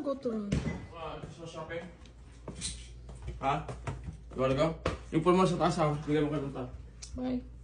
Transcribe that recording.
go to room. So shopping? Ha? You wanna go? Yung pull mo sa taas ha. Bigay mo ka ng ta. Bye.